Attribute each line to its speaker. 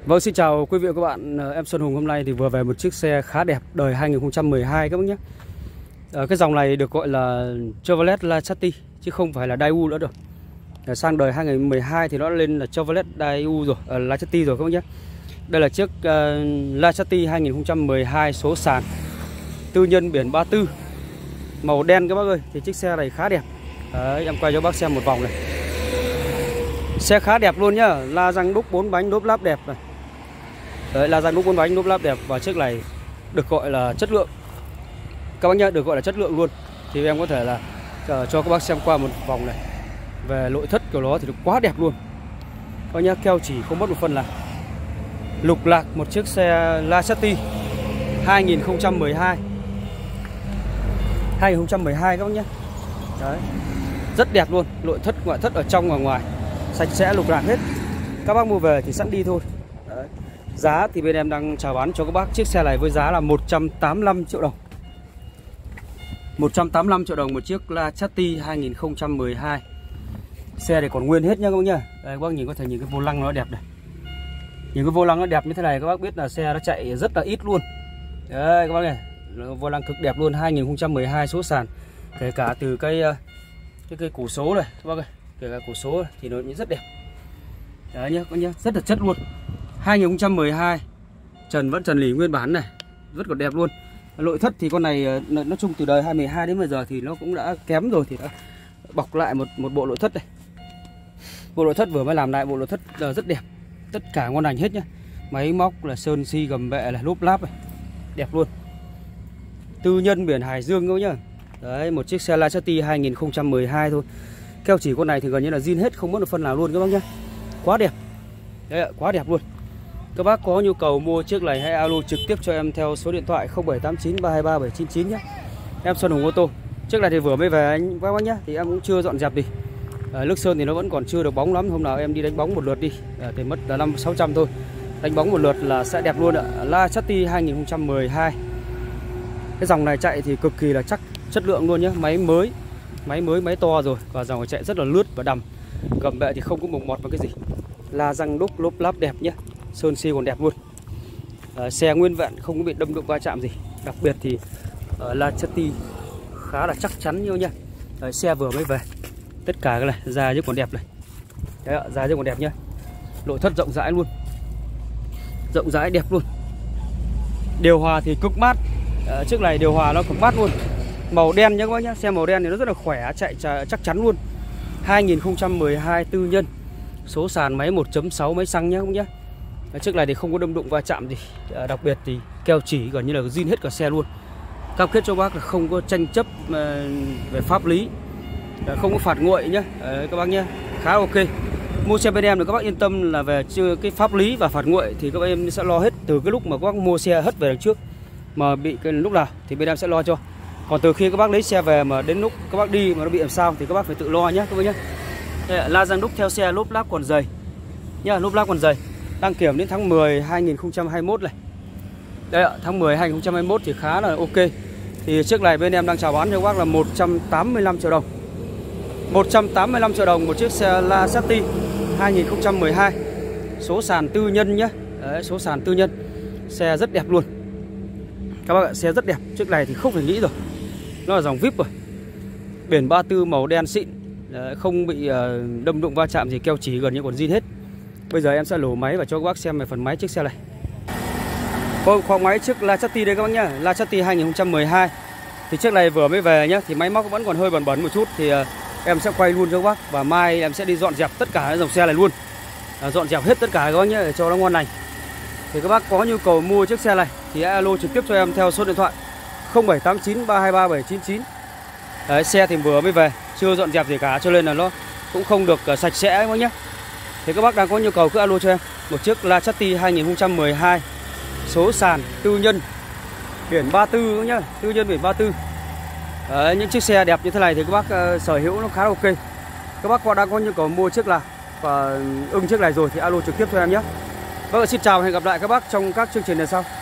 Speaker 1: Vâng, xin chào quý vị và các bạn. Em Xuân Hùng hôm nay thì vừa về một chiếc xe khá đẹp đời 2012 các bác nhé. Cái dòng này được gọi là Chevrolet Lachetti chứ không phải là Daewoo nữa được. Sang đời 2012 thì nó lên là Chevrolet Daewoo rồi, Lachetti rồi các bác nhé. Đây là chiếc Lachetti 2012 số sàn tư nhân biển 34 màu đen các bác ơi. Thì chiếc xe này khá đẹp. Đấy, em quay cho bác xem một vòng này. Xe khá đẹp luôn nhá, la răng đúc 4 bánh đốp láp đẹp này. Đấy, la răng đúc 4 bánh đốp láp đẹp và chiếc này được gọi là chất lượng. Các bác nhá, được gọi là chất lượng luôn. Thì em có thể là cho các bác xem qua một vòng này. Về nội thất của nó thì nó quá đẹp luôn. Các bác nhá, keo chỉ không mất một phân nào. Lục lạc một chiếc xe Lachetti 2012 các bác nhá. Đấy. Rất đẹp luôn, nội thất ngoại thất ở trong và ngoài sạch sẽ lục lạc hết. Các bác mua về thì sẵn đi thôi. Đấy. Giá thì bên em đang chào bán cho các bác chiếc xe này với giá là 185 triệu đồng. 185 triệu đồng một chiếc Lachetti 2012. Xe này còn nguyên hết nha các bác nhá. Đây, các bác nhìn có thể nhìn cái vô lăng nó đẹp này. Nhìn cái vô lăng nó đẹp như thế này các bác biết là xe nó chạy rất là ít luôn. Đấy các bác này, vô lăng cực đẹp luôn, 2012 số sàn. Kể cả từ cái củ số này các bác ơi, kể cả củ số này, thì nó rất đẹp. Đấy nhá các bác nhá, rất là chất luôn. 2012 trần vẫn trần lì nguyên bản này, rất còn đẹp luôn. Nội thất thì con này nói chung từ đời 2012 đến bây giờ thì nó cũng đã kém rồi, thì đã bọc lại một bộ nội thất này. Bộ nội thất vừa mới làm lại, bộ nội thất rất đẹp, tất cả ngon lành hết nhá. Máy móc là sơn xi gầm bệ này, lốp láp này, đẹp luôn. Tư nhân biển Hải Dương các bác nhá. Đấy, một chiếc xe Lachetti 2012 thôi. Keo chỉ con này thì gần như là zin hết, không mất một phân nào luôn các bác nhá. Quá đẹp. Đấy, quá đẹp luôn. Các bác có nhu cầu mua chiếc này hãy alo trực tiếp cho em theo số điện thoại 0789 323 799 nhé. Em Xuân Hùng ô tô. Chiếc này thì vừa mới về anh các bác nhé, thì em cũng chưa dọn dẹp đi. Nước sơn thì nó vẫn còn chưa được bóng lắm, hôm nào em đi đánh bóng một lượt đi thì mất là 500-600 thôi. Đánh bóng một lượt là sẽ đẹp luôn ạ. Lachetti 2012. Cái dòng này chạy thì cực kỳ là chắc, chất lượng luôn nhé. Máy mới, máy to rồi, và dòng này chạy rất là lướt và đầm. Gầm bệ thì không có mục mọt vào cái gì. La răng đúc lốp láp đẹp nhé, sơn xi còn đẹp luôn. Xe nguyên vẹn, không có bị đâm đụng va chạm gì. Đặc biệt thì Lachetti khá là chắc chắn như nhá. Xe vừa mới về, tất cả cái này da chứ còn đẹp này. Đấy ạ, da chứ còn đẹp nhá. Nội thất rộng rãi luôn, rộng rãi đẹp luôn. Điều hòa thì cực mát. Chiếc này điều hòa nó cực mát luôn. Màu đen nhá các bác nhá, xe màu đen thì nó rất là khỏe, chạy chắc chắn luôn. 2012 tư nhân, số sàn máy 1.6 máy xăng nhá các bác nhá. Chiếc này thì không có đâm đụng va chạm gì. Đặc biệt thì keo chỉ gần như là zin hết cả xe luôn. Cam kết cho bác là không có tranh chấp về pháp lý, không có phạt nguội nhá. Các bác nhá, khá ok. Mua xe bên em thì các bác yên tâm là về cái pháp lý và phạt nguội thì các bác em sẽ lo hết từ cái lúc mà các bác mua xe hất về đằng trước, mà bị cái lúc nào thì bên em sẽ lo cho. Còn từ khi các bác lấy xe về mà đến lúc các bác đi mà nó bị làm sao thì các bác phải tự lo nhé các bác nhé. Đây, la răng đúc theo xe, lốp láp còn dày nhá, lốp láp còn dày. Đăng kiểm đến tháng 10 2021 này. Đây ạ, tháng 10 2021 thì khá là ok. Thì chiếc này bên em đang chào bán cho các bác là 185 triệu đồng. 185 triệu đồng một chiếc xe Lachetti 2012 số sàn tư nhân nhé. Đấy, số sàn tư nhân. Xe rất đẹp luôn các bác ạ, xe rất đẹp. Chiếc này thì không phải nghĩ rồi, nó là dòng VIP rồi. Biển 34 màu đen xịn. Đấy, không bị đâm đụng va chạm gì, keo chỉ gần như còn zin hết. Bây giờ em sẽ lổ máy và cho các bác xem về phần máy chiếc xe này. Khoang máy chiếc Lachetti đây các bác nhá, Lachetti 2012. Thì chiếc này vừa mới về nhá, thì máy móc vẫn còn hơi bẩn bẩn một chút, thì em sẽ quay luôn cho các bác. Và mai em sẽ đi dọn dẹp tất cả dòng xe này luôn, dọn dẹp hết tất cả các bác nhá, để cho nó ngon lành. Thì các bác có nhu cầu mua chiếc xe này thì alo trực tiếp cho em theo số điện thoại 0789 323 799. Đấy, xe thì vừa mới về, chưa dọn dẹp gì cả cho nên là nó cũng không được sạch sẽ các bác nhé. Thì các bác đang có nhu cầu cứ alo cho em một chiếc Lachetti 2012 số sàn tư nhân biển 34 nhá, tư nhân biển 34. Đấy, những chiếc xe đẹp như thế này thì các bác sở hữu nó khá là ok. Các bác đang có nhu cầu mua chiếc nào và ưng chiếc này rồi thì alo trực tiếp cho em nhé. Vâng, xin chào và hẹn gặp lại các bác trong các chương trình lần sau.